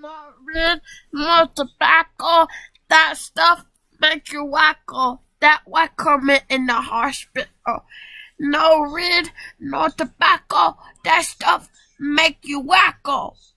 More red, more tobacco. That stuff make you wacko. That wacko me in the hospital. No red, no tobacco. That stuff make you wacko.